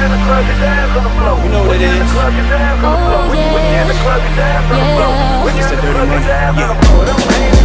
You know what it is. Oh yeah, yeah. It's a dirty one. Yeah.